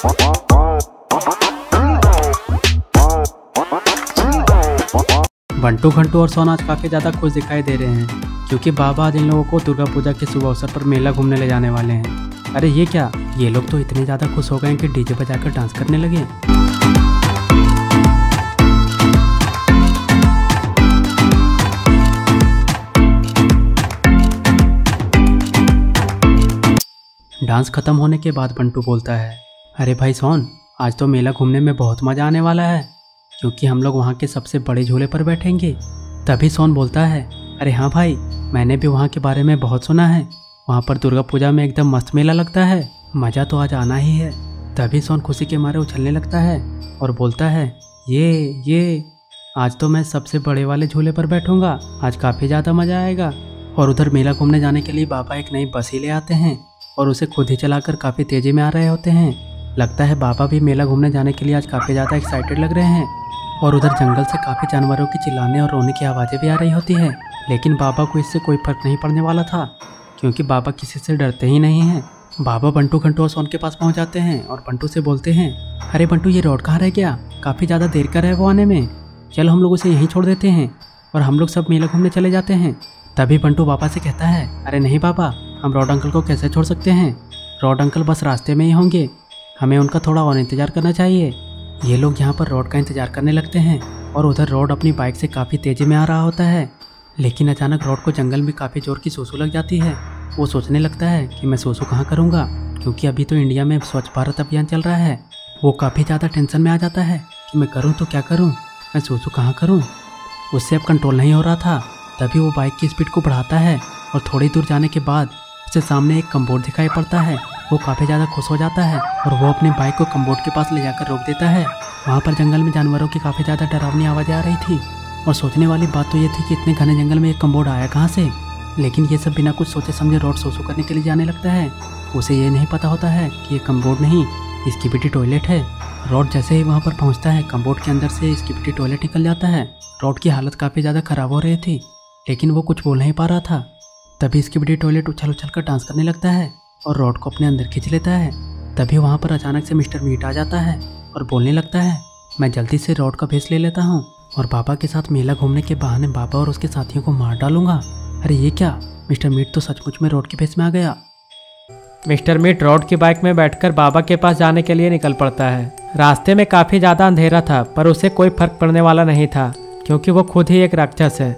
बंटू, घंटू और सोन आज काफ़ी ज़्यादा खुश दिखाई दे रहे हैं क्योंकि बाबा आज इन लोगों को दुर्गा पूजा के शुभ अवसर पर मेला घूमने ले जाने वाले हैं। अरे ये क्या, ये लोग तो इतने ज़्यादा खुश हो गए हैं कि डीजे बजाकर डांस करने लगे। डांस खत्म होने के बाद बंटू बोलता है, अरे भाई सोन, आज तो मेला घूमने में बहुत मज़ा आने वाला है क्योंकि हम लोग वहाँ के सबसे बड़े झूले पर बैठेंगे। तभी सोन बोलता है, अरे हाँ भाई, मैंने भी वहाँ के बारे में बहुत सुना है। वहाँ पर दुर्गा पूजा में एकदम मस्त मेला लगता है, मज़ा तो आज आना ही है। तभी सोन खुशी के मारे उछलने लगता है और बोलता है, ये आज तो मैं सबसे बड़े वाले झूले पर बैठूंगा, आज काफ़ी ज़्यादा मज़ा आएगा। और उधर मेला घूमने जाने के लिए बाबा एक नई बस ही ले आते हैं और उसे खुद ही चलाकर काफ़ी तेज़ी में आ रहे होते हैं। लगता है बाबा भी मेला घूमने जाने के लिए आज काफ़ी ज़्यादा एक्साइटेड लग रहे हैं। और उधर जंगल से काफ़ी जानवरों की चिल्लाने और रोने की आवाज़ें भी आ रही होती है, लेकिन बाबा को इससे कोई फर्क नहीं पड़ने वाला था क्योंकि बाबा किसी से डरते ही नहीं हैं। बाबा बंटू, घंटू और सोन के पास पहुंच जाते हैं और बंटू से बोलते हैं, अरे बंटू, ये रोड कहाँ रह गया? काफ़ी ज़्यादा देर कर है वो आने में। चलो हम लोग उसे यहीं छोड़ देते हैं और हम लोग सब मेला घूमने चले जाते हैं। तभी बंटू बाबा से कहता है, अरे नहीं बाबा, हम रोड अंकल को कैसे छोड़ सकते हैं? रोड अंकल बस रास्ते में ही होंगे, हमें उनका थोड़ा और इंतज़ार करना चाहिए। ये लोग यहाँ पर रोड का इंतज़ार करने लगते हैं और उधर रोड अपनी बाइक से काफ़ी तेज़ी में आ रहा होता है, लेकिन अचानक रोड को जंगल में काफ़ी जोर की सूसू लग जाती है। वो सोचने लगता है कि मैं सूसू कहाँ करूँगा क्योंकि अभी तो इंडिया में स्वच्छ भारत अभियान चल रहा है। वो काफ़ी ज़्यादा टेंशन में आ जाता है कि मैं करूँ तो क्या करूँ, मैं सूसू कहाँ करूँ। उससे अब कंट्रोल नहीं हो रहा था। तभी वो बाइक की स्पीड को बढ़ाता है और थोड़ी दूर जाने के बाद उसे सामने एक कम्बोर्ड दिखाई पड़ता है। वो काफ़ी ज़्यादा खुश हो जाता है और वो अपनी बाइक को कम्बोर्ड के पास ले जाकर रोक देता है। वहाँ पर जंगल में जानवरों की काफ़ी ज़्यादा डरावनी आवाज़ें आ रही थी और सोचने वाली बात तो ये थी कि इतने घने जंगल में एक कम्बोर्ड आया कहाँ से। लेकिन ये सब बिना कुछ सोचे समझे रोड सूसू करने के लिए जाने लगता है। उसे ये नहीं पता होता है कि ये कम्बोर्ड नहीं, इसकी बेटी टॉयलेट है। रोड जैसे ही वहाँ पर पहुँचता है, कम्बोर्ड के अंदर से इसकी बेटी टॉयलेट निकल जाता है। रोड की हालत काफ़ी ज़्यादा ख़राब हो रही थी, लेकिन वो कुछ बोल नहीं पा रहा था। तभी इसकी बेटी टॉयलेट उछल उछल कर डांस करने लगता है और रोड को अपने अंदर खींच लेता है। तभी वहाँ पर अचानक से मिस्टर मीट आ जाता है और बोलने लगता है, मैं जल्दी से रोड का भेस ले लेता हूँ और बाबा के साथ मेला घूमने के बहाने बाबा और उसके साथियों को मार डालूंगा। अरे ये क्या, मिस्टर मीट तो सचमुच में रोड के भेस में आ गया। मिस्टर मीट रोड की बाइक में बैठकर बाबा के पास जाने के लिए निकल पड़ता है। रास्ते में काफ़ी ज़्यादा अंधेरा था पर उसे कोई फर्क पड़ने वाला नहीं था क्योंकि वो खुद ही एक राक्षस है।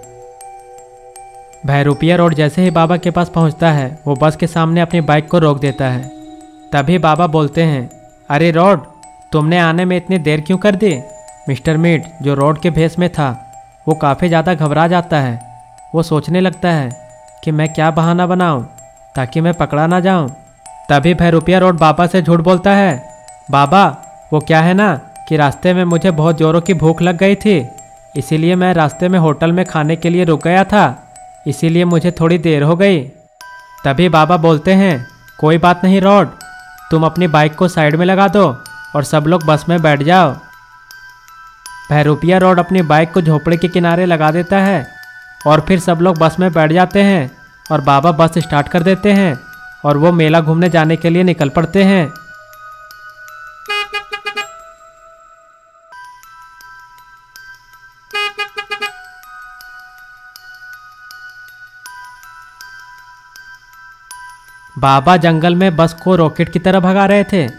भैरूपिया रोड जैसे ही बाबा के पास पहुंचता है, वो बस के सामने अपनी बाइक को रोक देता है। तभी बाबा बोलते हैं, अरे रोड, तुमने आने में इतनी देर क्यों कर दी? मिस्टर मीट, जो रोड के भेस में था, वो काफ़ी ज़्यादा घबरा जाता है। वो सोचने लगता है कि मैं क्या बहाना बनाऊं ताकि मैं पकड़ा ना जाऊं। तभी भैरूपिया रोड बाबा से झूठ बोलता है, बाबा, वो क्या है ना कि रास्ते में मुझे बहुत ज़ोरों की भूख लग गई थी, इसीलिए मैं रास्ते में होटल में खाने के लिए रुक गया था, इसीलिए मुझे थोड़ी देर हो गई। तभी बाबा बोलते हैं, कोई बात नहीं रोड, तुम अपनी बाइक को साइड में लगा दो और सब लोग बस में बैठ जाओ। भैरूपिया रोड अपनी बाइक को झोपड़े के किनारे लगा देता है और फिर सब लोग बस में बैठ जाते हैं और बाबा बस स्टार्ट कर देते हैं और वो मेला घूमने जाने के लिए निकल पड़ते हैं। बाबा जंगल में बस को रॉकेट की तरह भगा रहे थे।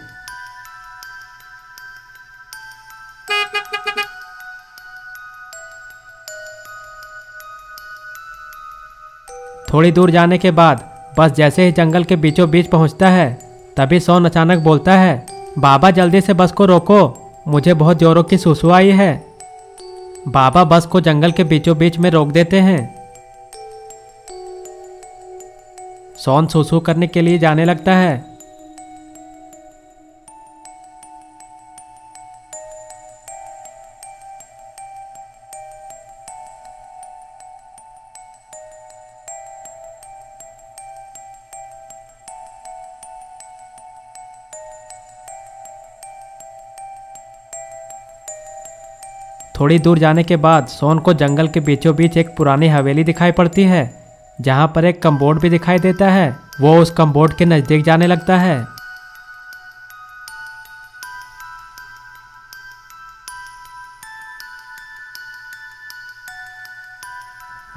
थोड़ी दूर जाने के बाद बस जैसे ही जंगल के बीचों बीच पहुंचता है, तभी सोन अचानक बोलता है, बाबा जल्दी से बस को रोको, मुझे बहुत जोरों की सुसु आई है। बाबा बस को जंगल के बीचों बीच में रोक देते हैं। सोन सुसु करने के लिए जाने लगता है। थोड़ी दूर जाने के बाद सोन को जंगल के बीचों बीच एक पुरानी हवेली दिखाई पड़ती है जहां पर एक कम्बोर्ड भी दिखाई देता है। वो उस कम्बोर्ड के नज़दीक जाने लगता है।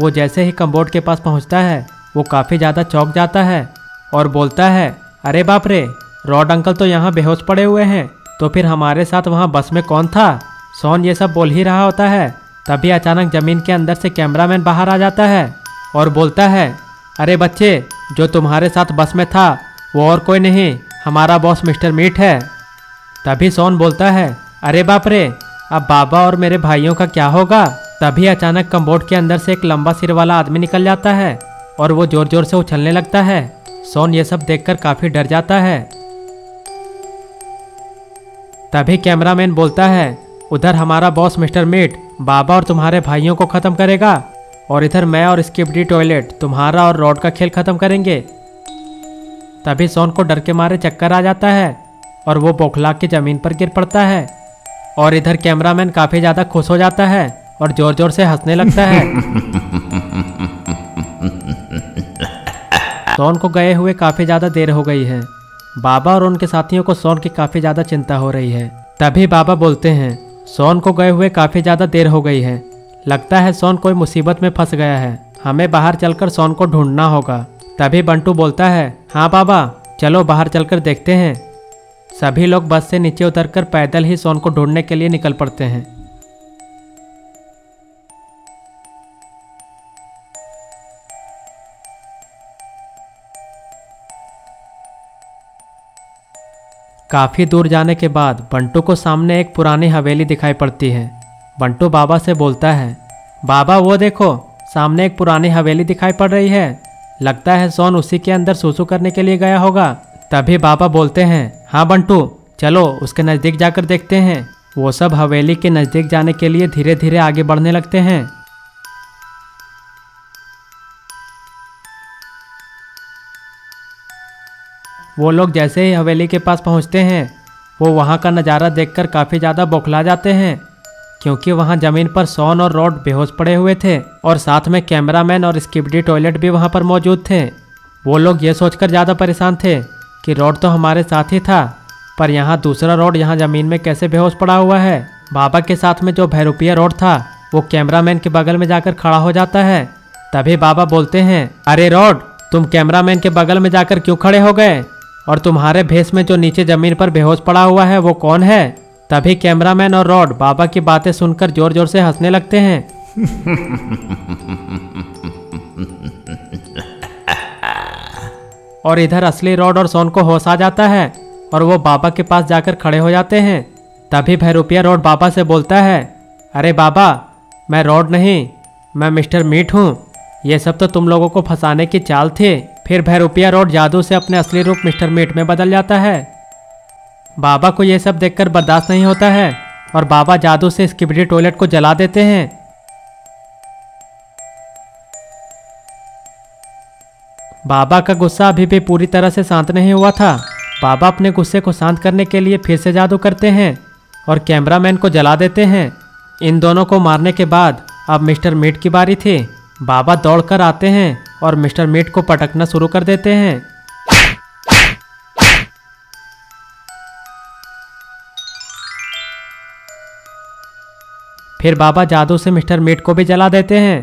वो जैसे ही कम्बोर्ड के पास पहुंचता है वो काफ़ी ज़्यादा चौंक जाता है और बोलता है, अरे बाप रे, रॉड अंकल तो यहाँ बेहोश पड़े हुए हैं, तो फिर हमारे साथ वहाँ बस में कौन था? सॉन ये सब बोल ही रहा होता है, तभी अचानक ज़मीन के अंदर से कैमरामैन बाहर आ जाता है और बोलता है, अरे बच्चे, जो तुम्हारे साथ बस में था वो और कोई नहीं, हमारा बॉस मिस्टर मीट है। तभी सॉन बोलता है, अरे बाप रे, अब बाबा और मेरे भाइयों का क्या होगा? तभी अचानक कम्बोर्ड के अंदर से एक लंबा सिर वाला आदमी निकल जाता है और वो जोर जोर से उछलने लगता है। सॉन ये सब देखकर काफ़ी डर जाता है। तभी कैमरामैन बोलता है, उधर हमारा बॉस मिस्टर मीट बाबा और तुम्हारे भाइयों को ख़त्म करेगा और इधर मैं और स्किप्डी टॉयलेट तुम्हारा और रॉड का खेल ख़त्म करेंगे। तभी सॉन को डर के मारे चक्कर आ जाता है और वो बौखला के ज़मीन पर गिर पड़ता है और इधर कैमरामैन काफ़ी ज़्यादा खुश हो जाता है और ज़ोर ज़ोर से हंसने लगता है। सॉन को गए हुए काफ़ी ज़्यादा देर हो गई है। बाबा और उनके साथियों को सॉन की काफ़ी ज़्यादा चिंता हो रही है। तभी बाबा बोलते हैं, सॉन को गए हुए काफ़ी ज़्यादा देर हो गई है, लगता है सॉन कोई मुसीबत में फंस गया है, हमें बाहर चलकर सॉन को ढूंढना होगा। तभी बंटू बोलता है, हाँ बाबा, चलो बाहर चलकर देखते हैं। सभी लोग बस से नीचे उतरकर पैदल ही सॉन को ढूंढने के लिए निकल पड़ते हैं। काफ़ी दूर जाने के बाद बंटू को सामने एक पुरानी हवेली दिखाई पड़ती है। बंटू बाबा से बोलता है, बाबा वो देखो, सामने एक पुरानी हवेली दिखाई पड़ रही है, लगता है सॉन उसी के अंदर सूसू करने के लिए गया होगा। तभी बाबा बोलते हैं, हाँ बंटू, चलो उसके नज़दीक जाकर देखते हैं। वो सब हवेली के नज़दीक जाने के लिए धीरे धीरे आगे बढ़ने लगते हैं। वो लोग जैसे ही हवेली के पास पहुंचते हैं वो वहां का नज़ारा देखकर काफ़ी ज़्यादा बौखला जाते हैं, क्योंकि वहां ज़मीन पर सॉन और रॉड बेहोश पड़े हुए थे और साथ में कैमरामैन और स्किप्डी टॉयलेट भी वहां पर मौजूद थे। वो लोग ये सोचकर ज़्यादा परेशान थे कि रॉड तो हमारे साथ ही था, पर यहाँ दूसरा रॉड यहाँ ज़मीन में कैसे बेहोश पड़ा हुआ है। बाबा के साथ में जो भैरूपिया रॉड था वो कैमरामैन के बगल में जाकर खड़ा हो जाता है। तभी बाबा बोलते हैं, अरे रॉड, तुम कैमरामैन के बगल में जाकर क्यों खड़े हो गए? और तुम्हारे भेस में जो नीचे ज़मीन पर बेहोश पड़ा हुआ है वो कौन है? तभी कैमरामैन और रॉड बाबा की बातें सुनकर जोर जोर से हंसने लगते हैं। और इधर असली रॉड और सॉन को होश आ जाता है और वो बाबा के पास जाकर खड़े हो जाते हैं। तभी भैरूपिया रॉड बाबा से बोलता है, अरे बाबा, मैं रॉड नहीं, मैं मिस्टर मीट हूँ, ये सब तो तुम लोगों को फंसाने की चाल थी। फिर भैरूपिया रॉड जादू से अपने असली रूप मिस्टर मीट में बदल जाता है। बाबा को ये सब देखकर बर्दाश्त नहीं होता है और बाबा जादू से स्किप्डी टॉयलेट को जला देते हैं। बाबा का गुस्सा अभी भी पूरी तरह से शांत नहीं हुआ था। बाबा अपने गुस्से को शांत करने के लिए फिर से जादू करते हैं और कैमरामैन को जला देते हैं। इन दोनों को मारने के बाद अब मिस्टर मीट की बारी थी। बाबा दौड़कर आते हैं और मिस्टर मीट को पटकना शुरू कर देते हैं। फिर बाबा जादू से मिस्टर मीट को भी जला देते हैं।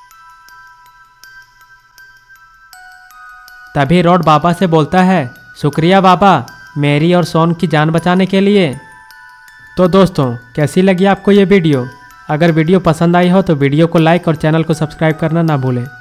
तभी रॉड बाबा से बोलता है, शुक्रिया बाबा, मेरी और सॉन की जान बचाने के लिए। तो दोस्तों, कैसी लगी आपको ये वीडियो? अगर वीडियो पसंद आई हो तो वीडियो को लाइक और चैनल को सब्सक्राइब करना ना भूलें।